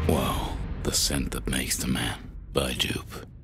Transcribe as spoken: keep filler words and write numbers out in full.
Wow, the scent that makes the man. By Jupe.